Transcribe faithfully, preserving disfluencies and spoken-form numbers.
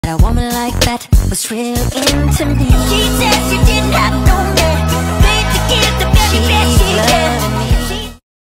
A woman like that was real into me. She said she didn't have